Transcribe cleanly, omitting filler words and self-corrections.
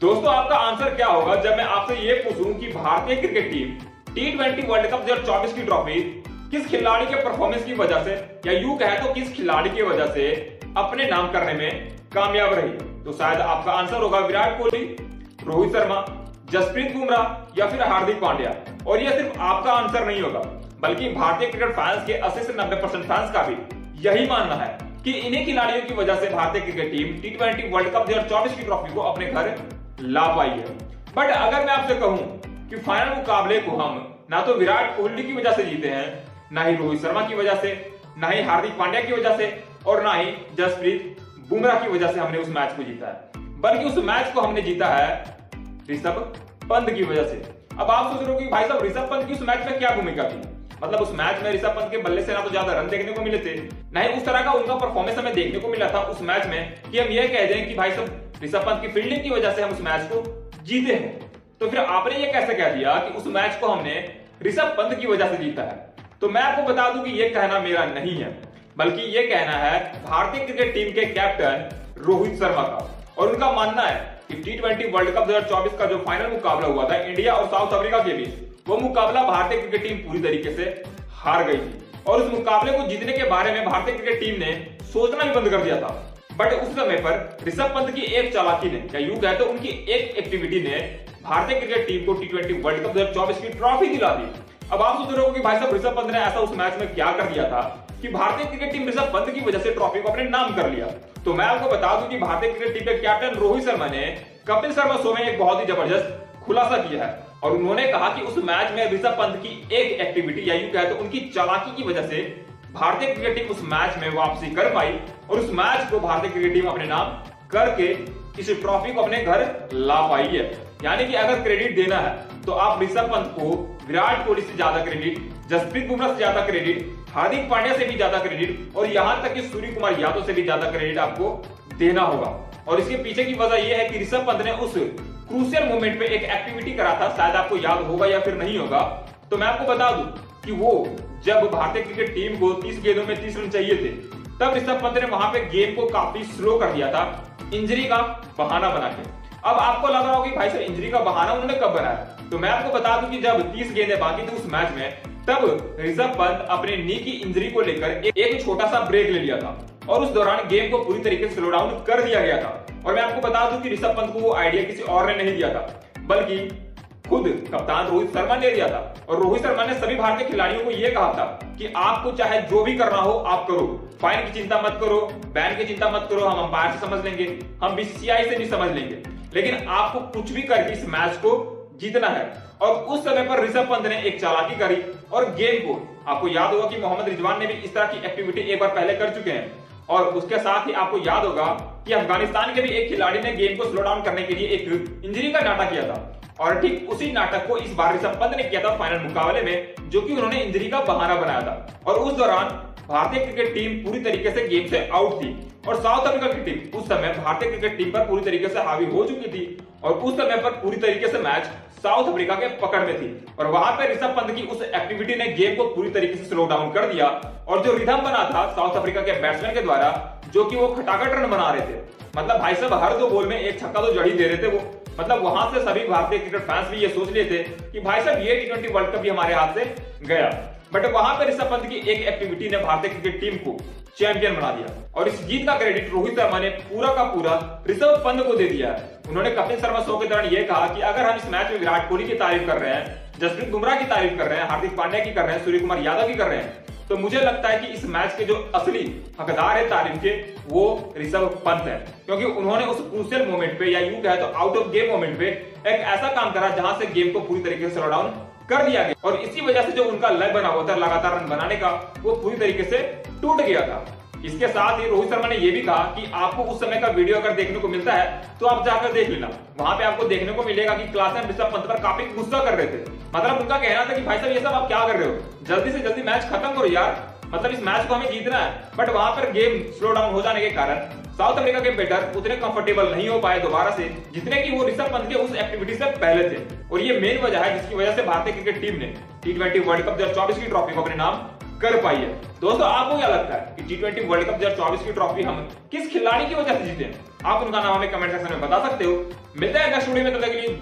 दोस्तों आपका आंसर क्या होगा जब मैं आपसे ये पूछूं कि भारतीय क्रिकेट टीम टी20 वर्ल्ड कप 2024 की ट्रॉफी किस खिलाड़ी के परफॉर्मेंस की वजह से या यूं कहे तो किस खिलाड़ी की वजह से अपने नाम करने में कामयाब रही। तो शायद आपका आंसर होगा विराट कोहली, रोहित शर्मा, जसप्रीत बुमराह या फिर हार्दिक पांड्या। और यह सिर्फ आपका आंसर नहीं होगा बल्कि भारतीय क्रिकेट फैंस के 80 से 90% फैंस का भी यही मानना है कि इन्हीं खिलाड़ियों की वजह से भारतीय क्रिकेट टीम टी20 वर्ल्ड कप 2024 की ट्रॉफी को अपने घर ला पाई है। बट अगर मैं आपसे कहूं कि फाइनल मुकाबले को हम ना तो विराट कोहली की वजह से जीते हैं, ना ही रोहित शर्मा की वजह से, ना ही हार्दिक पांड्या की वजह से और ना ही जसप्रीत बुमराह की वजह से हमने उस मैच को जीता है, बल्कि उस मैच को हमने जीता है ऋषभ पंत की वजह से। अब आप सोच रहे हो कि भाई साहब ऋषभ पंत की उस मैच में क्या भूमिका थी। मतलब उस मैच में ऋषभ पंत के बल्ले से ना तो ज्यादा रन देखने को मिले थे, ना ही उस तरह का उनका परफॉर्मेंस हमें देखने को मिला था उस मैच में कि हम ये कह दें कि भाई साहब ऋषभ पंत की फील्डिंग की वजह से हम उस मैच को जीते हैं। तो फिर आपने ये कैसे कह दिया कि उस मैच को हमने ऋषभ पंत की वजह से जीता है। तो मैं आपको बता दूं कि ये कहना मेरा नहीं है, बल्कि ये कहना है भारतीय क्रिकेट टीम के कैप्टन रोहित शर्मा का। और उनका मानना है कि टी20 वर्ल्ड कप 2024 का जो फाइनल मुकाबला हुआ था इंडिया और साउथ अफ्रीका के बीच, वो मुकाबला भारतीय क्रिकेट टीम पूरी तरीके से हार गई थी और उस मुकाबले को जीतने के बारे में भारतीय क्रिकेट टीम ने सोचना भी बंद कर दिया था। बट उस समय पर ऋषभ पंत की एक चालाकी ने या यूं कहे तो उनकी एक एक्टिविटी ने भारतीय क्रिकेट टीम को टी20 वर्ल्ड कप 2024 की ट्रॉफी दिला दी। अब आप सोच रहे हो कि भाई साहब ऋषभ पंत ने ऐसा उस मैच में क्या कर दिया था कि भारतीय क्रिकेट टीम ऋषभ पंत की वजह से ट्रॉफी को अपने नाम कर लिया। तो मैं आपको बता दूं कि भारतीय क्रिकेट टीम के कैप्टन रोहित शर्मा ने कपिल शर्मा शो में एक बहुत ही जबरदस्त खुलासा किया है और उन्होंने कहा कि उस मैच में ऋषभ पंत की एक एक्टिविटी या यूं कहे तो उनकी चालाकी की वजह से भारतीय क्रिकेट टीम उस मैच में वापसी कर पाई और उस मैच को भारतीय क्रिकेट टीम अपने नाम करके इस ट्रॉफी को अपने घर ला पाई है। यानी कि अगर क्रेडिट देना है तो आप ऋषभ पंत को विराट कोहली से ज्यादा क्रेडिट, जसप्रीत बुमराह से ज्यादा क्रेडिट, हार्दिक पांड्या से भी ज्यादा क्रेडिट और यहां तक कि सूर्य कुमार यादव से भी ज्यादा क्रेडिट आपको देना होगा। और इसके पीछे की वजह यह है कि ऋषभ पंत ने उस क्रूशियल मोमेंट पे एक एक्टिविटी करा था, शायद आपको याद होगा या फिर नहीं होगा। तो मैं आपको बता दूं कि वो जब भारतीय क्रिकेट टीम को 30 गेंदों में 30 रन चाहिए थे, तब ऋषभ पंत ने वहां पे गेम को काफी स्लो कर दिया था इंजरी का बहाना बना के। अब आपको लग रहा होगा कि भाई साहब इंजरी का बहाना उन्होंने कब बनाया। तो मैं आपको बता दूं कि जब 30 गेंदें बाकी थी उस मैच में, तब ऋषभ पंत अपने नी की इंजरी को लेकर एक छोटा सा ब्रेक ले लिया था और उस दौरान गेम को पूरी तरीके से स्लो डाउन कर दिया गया था। और मैं आपको बता दूं कि ऋषभ पंत को वो आइडिया किसी और ने नहीं दिया था, बल्कि खुद कप्तान रोहित शर्मा ने दिया था। और रोहित शर्मा ने सभी भारतीय खिलाड़ियों को यह कहा था कि आपको चाहे जो भी करना हो आप करो, फाइन की चिंता मत करो, बैन की चिंता मत करो, हम अंपायर से समझ लेंगे, हम बीसीसीआई से भी समझ लेंगे, लेकिन आपको कुछ भी करके इस मैच को जीतना है। और उस समय पर ऋषभ पंत ने एक चालाकी करी और गेम को, आपको याद होगा कि मोहम्मद रिजवान ने भी इस तरह की एक्टिविटी एक बार पहले कर चुके हैं। और उसके साथ ही आपको याद होगा कि अफगानिस्तान के भी एक खिलाड़ी ने गेम को स्लो डाउन करने के लिए एक इंजरी का नाटक किया था और ठीक उसी नाटक को इस बार ऋषभ पंत ने किया था फाइनल मुकाबले में, जो कि उन्होंने इंजरी का बहाना बनाया था। और उस दौरान भारतीय क्रिकेट टीम पूरी तरीके से गेम से आउट थी और साउथ अफ्रीका की टीम उस समय भारतीय क्रिकेट टीम पर पूरी तरीके से हावी हो चुकी थी और उस समय पर पूरी तरीके से मैच साउथ अफ्रीका के पकड़ में थी। और वहां पर ऋषभ पंत की उस एक्टिविटी ने गेम को पूरी तरीके से स्लो डाउन कर दिया और जो रिदम बना था साउथ अफ्रीका के बैट्समैन के द्वारा, जो कि वो खटाखट रन बना रहे थे, मतलब भाई साहब हर 2 बॉल में एक छक्का तो जड़ ही दे रहे थे वो। मतलब वहां से सभी भारतीय क्रिकेट फैंस भी ये सोच लिए थे कि भाई साहब ये टी20 वर्ल्ड कप भी हमारे हाथ से गया। बट वहां पर ऋषभ पंत की एक एक्टिविटी ने भारतीय क्रिकेट टीम को चैंपियन बना दिया और इस जीत का क्रेडिट रोहित शर्मा ने पूरा का पूरा ऋषभ पंत को दे दिया है। उन्होंने कपिल शर्मा शो के दौरान यह कहा कि अगर हम इस मैच में विराट कोहली की तारीफ कर रहे हैं, जसप्रीत बुमराह की तारीफ कर रहे हैं, हार्दिक पांड्या की कर रहे हैं, सूर्य कुमार यादव की कर रहे हैं, तो मुझे लगता है कि इस मैच के जो असली हकदार है तारीफ के वो ऋषभ पंत है, क्योंकि उन्होंने उस क्रूशियल मोमेंट पे या यूं कहे तो आउट ऑफ गेम मोमेंट पे एक ऐसा काम करा जहां से गेम को पूरी तरीके से स्लो डाउन कर दिया गया और इसी वजह से जो उनका लय बना हुआ था लगातार रन बनाने का, वो पूरी तरीके से टूट गया था। इसके साथ ही रोहित शर्मा ने यह भी कहा कि आपको उस समय का वीडियो अगर देखने को मिलता है तो आप जाकर देख लेना, वहां पे आपको देखने को मिलेगा कि क्लासन ऋषभ पंत पर काफी गुस्सा कर रहे थे। मतलब उनका कहना था कि भाई साहब ये सब आप क्या कर रहे हो, जल्दी से जल्दी मैच खत्म करो यार, मतलब इस मैच को हमें जीतना है। बट वहां पर गेम स्लो डाउन हो जाने के कारण साउथ अफ्रीका के बैटर उतने कंफर्टेबल नहीं हो पाए दोबारा से जितने कि वो ऋषभ पंत के उस एक्टिविटी से पहले थे। और ये मेन वजह है जिसकी वजह से भारतीय क्रिकेट टीम ने टी20 वर्ल्ड कप 2024 की ट्रॉफी को अपने नाम कर पाई है। दोस्तों आपको क्या लगता है कि टी20 वर्ल्ड कप 2024 की ट्रॉफी हम किस खिलाड़ी की वजह से जीते? आप उनका नाम हमें कमेंट सेक्शन में बता सकते हो। मिलते हैं नेक्स्ट वीडियो में, तब तक के लिए